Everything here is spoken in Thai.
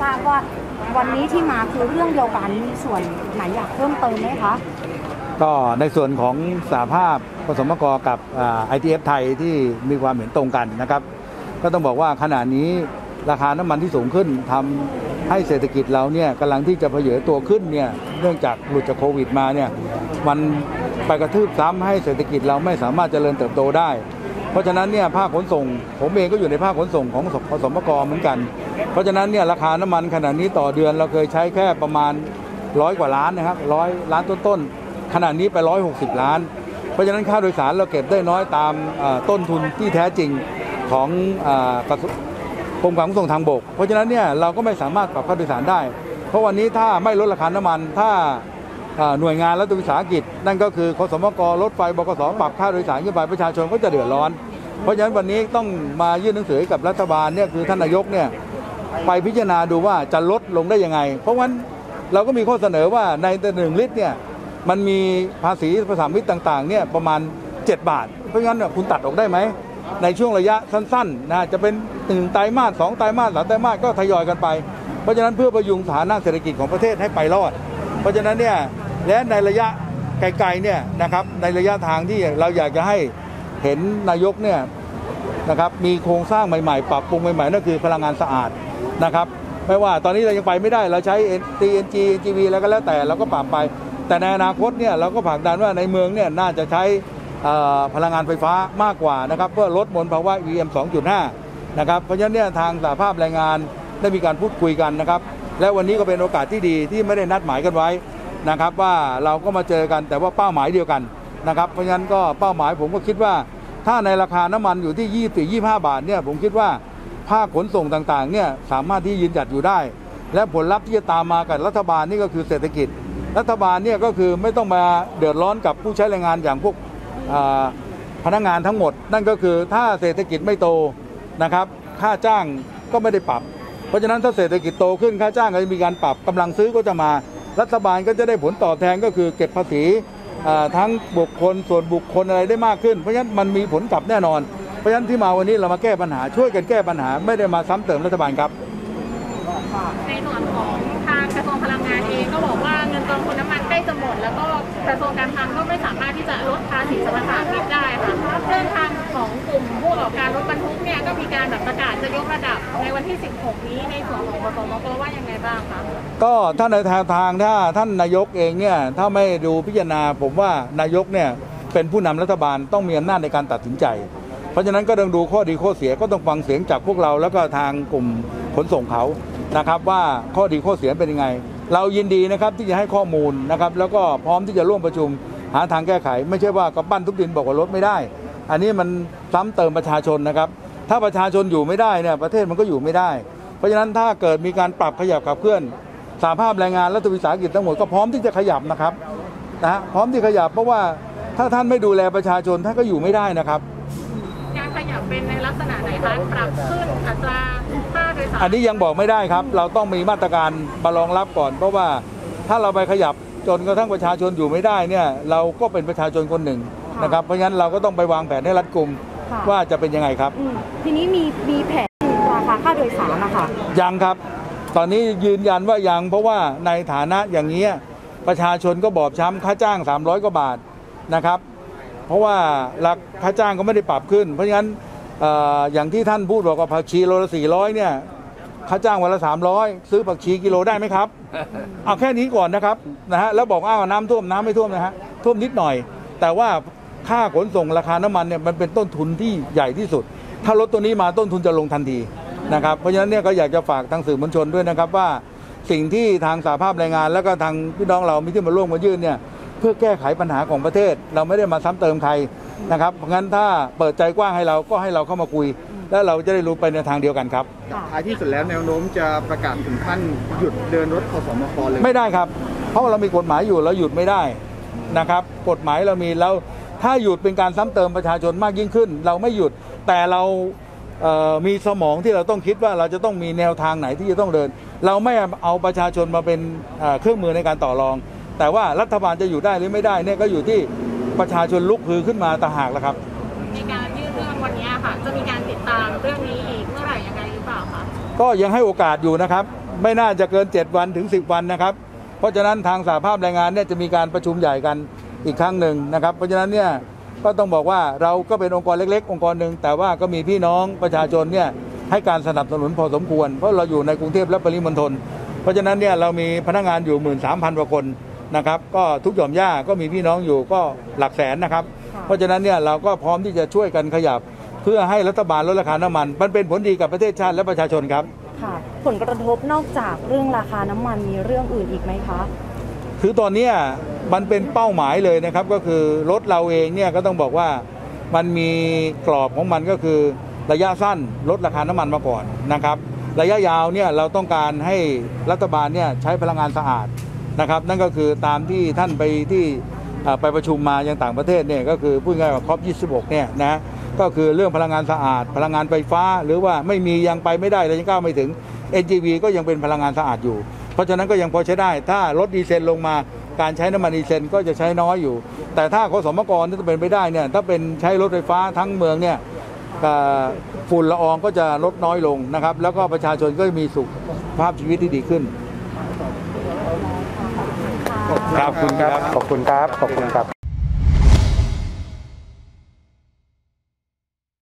ทราบว่าวันนี้ที่มาคือเรื่องเดียวกันมีส่วนไหนอยากเพิ่มเติมไหมคะก็ในส่วนของสหภาพขสมกกับITF ไทยที่มีความเห็นตรงกันนะครับก็ต้องบอกว่าขณะนี้ราคาน้ำมันที่สูงขึ้นทำให้เศรษฐกิจเราเนี่ยกำลังที่จะเผยตัวขึ้นเนี่ยเนื่องจากหลุดจากโควิดมาเนี่ยมันไปกระทืบซ้ำให้เศรษฐกิจเราไม่สามารถเจริญเติบโตได้เพราะฉะนั้นเนี่ยภาคขนส่งผมเองก็อยู่ในภาคขนส่งของขสมกเหมือนกันเพราะฉะนั้นเนี่ยราคาน้ำมันขณะนี้ต่อเดือนเราเคยใช้แค่ประมาณ100 กว่าล้านนะครับ100 ล้านต้นขณะนี้ไป160 ล้านเพราะฉะนั้นค่าโดยสารเราเก็บได้น้อยตามต้นทุนที่แท้จริงของกรมการขนส่งทางบกเพราะฉะนั้นเนี่ยเราก็ไม่สามารถปรับค่าโดยสารได้เพราะวันนี้ถ้าไม่ลดราคาน้ำมันถ้าหน่วยงานรัฐวิสาหกิจนั่นก็คือขสมกรถไฟบขสปรับค่าโดยสารขึ้นไปประชาชนก็จะเดือดร้อนเพราะฉะนั้นวันนี้ต้องมายื่นหนังสือกับรัฐบาลเนี่ยคือท่านนายกเนี่ยไปพิจารณาดูว่าจะลดลงได้ยังไงเพราะงั้นเราก็มีข้อเสนอว่าใน1 ลิตรเนี่ยมันมีภาษีประสานมิตรต่างๆเนี่ยประมาณ7 บาทเพราะงั้นคุณตัดออกได้ไหมในช่วงระยะสั้นๆนะจะเป็น1 ไตรมาส 2 ไตรมาส 3 ไตรมาสก็ทยอยกันไปเพราะฉะนั้นเพื่อประยุงฐานะเศรษฐกิจของประเทศให้ไปรอดเพราะฉะนั้นเนี่ยและในระยะไกลๆเนี่ยนะครับในระยะทางที่เราอยากจะให้เห็นนายกเนี่ยนะครับมีโครงสร้างใหม่ๆปรับปรุงใหม่ๆนั่นคือพลังงานสะอาดนะครับไม่ว่าตอนนี้เรายังไปไม่ได้เราใช้ TNG NGV แล้วก็แล้วแต่เราก็ปรับไปแต่ในอนาคตเนี่ยเราก็ผลักดันว่าในเมืองเนี่ยน่าจะใช้พลังงานไฟฟ้ามากกว่านะครับเพื่อลดมลภาวะ PM 2.5 นะครับเพราะฉะนั้นเนี่ยทางสหภาพแรงงานได้มีการพูดคุยกันนะครับและวันนี้ก็เป็นโอกาสที่ดีที่ไม่ได้นัดหมายกันไว้นะครับว่าเราก็มาเจอกันแต่ว่าเป้าหมายเดียวกันนะครับเพราะฉะนั้นก็เป้าหมายผมก็คิดว่าถ้าในราคาน้ำมันอยู่ที่24-25 บาทเนี่ยผมคิดว่าภาคขนส่งต่างๆเนี่ยสามารถที่ยืนหยัดอยู่ได้และผลลัพธ์ที่จะตามมากับรัฐบาลนี่ก็คือเศรษฐกิจรัฐบาลเนี่ยก็คือไม่ต้องมาเดือดร้อนกับผู้ใช้แรงงานอย่างพวกพนักงานทั้งหมดนั่นก็คือถ้าเศรษฐกิจไม่โตนะครับค่าจ้างก็ไม่ได้ปรับเพราะฉะนั้นถ้าเศรษฐกิจโตขึ้นค่าจ้างก็จะมีการปรับกำลังซื้อก็จะมารัฐบาลก็จะได้ผลตอบแทนก็คือเก็บภาษีทั้งบุคคลส่วนบุคคลอะไรได้มากขึ้นเพราะฉะนั้นมันมีผลกลับแน่นอนเพราะฉะนั้นที่มาวันนี้เรามาแก้ปัญหาช่วยกันแก้ปัญหาไม่ได้มาซ้ำเติมรัฐบาลครับในส่วนของทางกระทรวงพลังงานเองก็บอกว่าเงินกองทุนน้ำมันใกล้จะหมดแล้วก็กระทรวงการคลังก็ไม่สามารถที่จะลดภาษีสรรพสามิตได้ค่ะเรื่องทางของกลุ่มผู้ประกอบการรถบรรทุกเนี่ยก็มีการประกาศจะยกระดับในวันที่16นี้ในส่วนของขสมกว่ายังไงบ้างคะก็ถ้าในทางถ้าท่านนายกเองเนี่ยถ้าไม่ดูพิจารณาผมว่านายกเนี่ยเป็นผู้นำรัฐบาลต้องมีอำนาจในการตัดสินใจเพราะฉะนั้นก็ต้องดูข้อดีข้อเสียก็ต้องฟังเสียงจากพวกเราแล้วก็ทางกลุ่มขนส่งเขานะครับว่าข้อดีข้อเสียเป็นยังไงเรายินดีนะครับที่จะให้ข้อมูลนะครับแล้วก็พร้อมที่จะร่วมประชุมหาทางแก้ไขไม่ใช่ว่ากระปั้นทุบดินบอกว่าลดไม่ได้อันนี้มันซ้ำเติมประชาชนนะครับถ้าประชาชนอยู่ไม่ได้เนี่ยประเทศมันก็อยู่ไม่ได้เพราะฉะนั้นถ้าเกิดมีการปรับขยับขับเคลื่อนสหภาพแรงงานรัฐวิสาหกิจทั้งหมดก็พร้อมที่จะขยับนะครับพร้อมที่ขยับเพราะว่าถ้าท่านไม่ดูแลประชาชนท่านก็อยู่ไม่ได้นะครับการขยับเป็นในลักษณะไหนคะปรับขึ้นอัตราค่าโดยสารอันนี้ยังบอกไม่ได้ครับเราต้องมีมาตรการมารองรับก่อนเพราะว่าถ้าเราไปขยับจนกระทั่งประชาชนอยู่ไม่ได้เนี่ยเราก็เป็นประชาชนคนหนึ่งนะครับเพราะฉะนั้นเราก็ต้องไปวางแผนให้รัดกุมว่าจะเป็นยังไงครับทีนี้มีแผนราคาค่าโดยสารนะคะยังครับตอนนี้ยืนยันว่ายังเพราะว่าในฐานะอย่างนี้ประชาชนก็บอบช้ำค่าจ้าง300 กว่าบาทนะครับเพราะว่าราคาค่าจ้างก็ไม่ได้ปรับขึ้นเพราะฉะนั้นอย่างที่ท่านพูดบอกว่าผักชีโลละ400เนี่ยค่าจ้างวันละ300ซื้อผักชีกิโลได้ไหมครับเอาแค่นี้ก่อนนะครับแล้วบอกน้ำท่วมน้ำไม่ท่วมนะฮะท่วมนิดหน่อยแต่ว่าค่าขนส่งราคาน้ำมันเนี่ยมันเป็นต้นทุนที่ใหญ่ที่สุดถ้ารถตัวนี้มาต้นทุนจะลงทันทีนะครับเพราะฉะนั้นเนี่ยก็อยากจะฝากทางสื่อมวลชนด้วยนะครับว่าสิ่งที่ทางสหภาพแรงงานแล้วก็ทางพี่น้องเรามีที่มาร่วมมายื่นเนี่ยเพื่อแก้ไขปัญหาของประเทศเราไม่ได้มาซ้ำเติมใครนะครับเพราะงั้นถ้าเปิดใจกว้างให้เราก็ให้เราเข้ามาคุยแล้วเราจะได้รู้ไปในทางเดียวกันครับท้ายที่สุดแล้วแนวโน้มจะประกาศถึงขั้นหยุดเดินรถขสมกเลยไม่ได้ครับเพราะเรามีกฎหมายอยู่เราหยุดไม่ได้นะครับกฎหมายเรามีแล้วถ้าหยุดเป็นการซ้ำเติมประชาชนมากยิ่งขึ้นเราไม่หยุดแต่เรามีสมองที่เราต้องคิดว่าเราจะต้องมีแนวทางไหนที่จะต้องเดินเราไม่เอาประชาชนมาเป็นเครื่องมือในการต่อรองแต่ว่ารัฐบาลจะอยู่ได้หรือไม่ได้เนี่ยก็อยู่ที่ประชาชนลุกฮือขึ้นมาต่างหากแล้วครับในการยื่นเรื่องวันนี้ค่ะจะมีการติดตามเรื่องนี้อีกเมื่อไหร่ยังไงหรือเปล่าคะก็ยังให้โอกาสอยู่นะครับไม่น่าจะเกิน7 วันถึง10 วันนะครับเพราะฉะนั้นทางสหภาพแรงงานเนี่ยจะมีการประชุมใหญ่กันอีกครั้งหนึ่งนะครับเพราะฉะนั้นเนี่ยก็ต้องบอกว่าเราก็เป็นองค์กรเล็กๆองค์กรหนึ่งแต่ว่าก็มีพี่น้องประชาชนเนี่ยให้การสนับสนุนพอสมควรเพราะเราอยู่ในกรุงเทพและปริมณฑลเพราะฉะนั้นเนี่ยเรามีพนักงานอยู่ 13,000 กว่าคนนะครับก็ทุกหย่อมย่าก็มีพี่น้องอยู่ก็หลักแสนนะครับเพราะฉะนั้นเนี่ยเราก็พร้อมที่จะช่วยกันขยับเพื่อให้รัฐบาลลดราคาน้ำมันมันเป็นผลดีกับประเทศชาติและประชาชนครับค่ะผลกระทบนอกจากเรื่องราคาน้ำมันมีเรื่องอื่นอีกไหมคะคือตอนนี้มันเป็นเป้าหมายเลยนะครับก็คือรถเราเองเนี่ยก็ต้องบอกว่ามันมีกรอบของมันก็คือระยะสั้นลดราคาน้ำมันมาก่อนนะครับระยะยาวเนี่ยเราต้องการให้รัฐบาลเนี่ยใช้พลังงานสะอาดนะครับนั่นก็คือตามที่ท่านไปที่ไปประชุมมายังต่างประเทศเนี่ยก็คือพูดง่ายๆว่าCOP26เนี่ยนะก็คือเรื่องพลังงานสะอาดพลังงานไฟฟ้าหรือว่าไม่มียังไปไม่ได้เลยยังก้าวไม่ถึง NGV ก็ยังเป็นพลังงานสะอาดอยู่เพราะฉะนั้นก็ยังพอใช้ได้ถ้าลดดีเซลลงมาการใช้น้ำมันดีเซลก็จะใช้น้อยอยู่แต่ถ้าขสมกที่จะเป็นไปได้เนี่ยถ้าเป็นใช้รถไฟฟ้าทั้งเมืองเนี่ยฝุ่นละอองก็จะลดน้อยลงนะครับแล้วก็ประชาชนก็มีสุขภาพชีวิตที่ดีขึ้นขอบคุณครับขอบคุณครับขอบคุณครับ